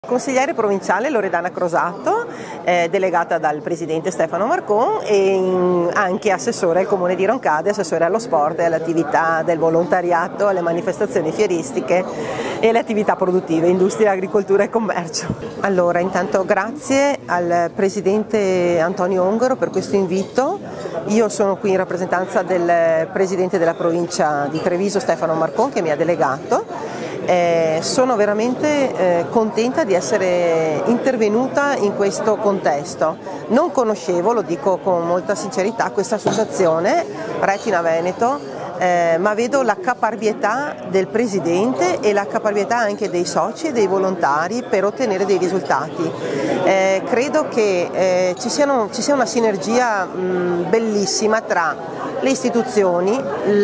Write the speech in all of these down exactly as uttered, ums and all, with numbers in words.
Consigliere provinciale Loredana Crosato, eh, delegata dal presidente Stefano Marcon e in, anche assessore al comune di Roncade, assessore allo sport e alle attività del volontariato, alle manifestazioni fieristiche e alle attività produttive, industria, agricoltura e commercio. Allora, intanto grazie al presidente Antonio Ongaro per questo invito. Io sono qui in rappresentanza del presidente della provincia di Treviso Stefano Marcon che mi ha delegato. Eh, sono veramente eh, contenta di essere intervenuta in questo contesto. Non conoscevo, lo dico con molta sincerità, questa associazione Retina Veneto, eh, ma vedo la caparbietà del presidente e la caparbietà anche dei soci e dei volontari per ottenere dei risultati. Eh, credo che eh, ci, siano, ci sia una sinergia mh, bellissima tra le istituzioni,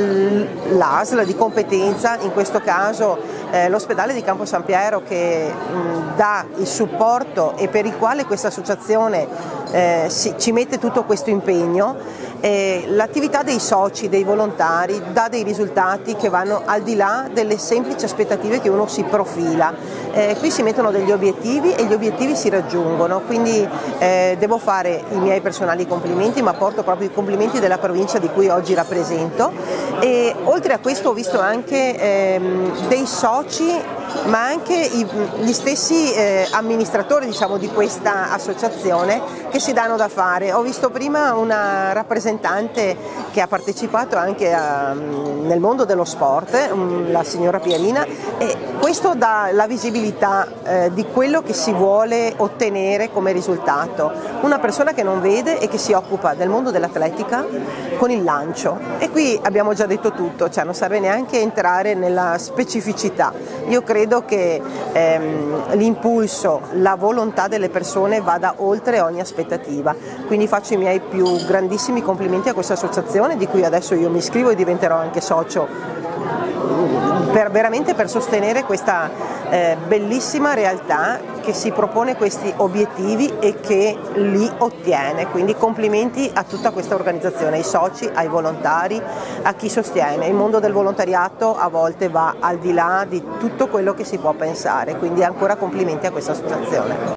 l'A S L di competenza, in questo caso eh, l'ospedale di Campo San Piero che mh, dà il supporto e per il quale questa associazione eh, si, ci mette tutto questo impegno. Eh, l'attività dei soci, dei volontari dà dei risultati che vanno al di là delle semplici aspettative che uno si profila. Eh, qui si mettono degli obiettivi e gli obiettivi si raggiungono, quindi eh, devo fare i miei personali complimenti, ma porto proprio i complimenti della provincia di cui oggi rappresento. E oltre a questo ho visto anche ehm, dei soci ma anche i, gli stessi eh, amministratori, diciamo, di questa associazione che si danno da fare. Ho visto prima una rappresentante che ha partecipato anche a, nel mondo dello sport, la signora Pierina, e questo dà la visibilità eh, di quello che si vuole ottenere come risultato. Una persona che non vede e che si occupa del mondo dell'atletica con il lancio. E qui abbiamo già detto tutto, cioè non serve neanche entrare nella specificità. Io credo che ehm, l'impulso, la volontà delle persone vada oltre ogni aspettativa, quindi faccio i miei più grandissimi complimenti a questa associazione di cui adesso io mi iscrivo e diventerò anche socio per, veramente per sostenere questa eh, bellissima realtà che si propone questi obiettivi e che li ottiene, quindi complimenti a tutta questa organizzazione, ai soci, ai volontari, a chi sostiene. Il mondo del volontariato a volte va al di là di tutto quello che si può pensare, quindi ancora complimenti a questa associazione.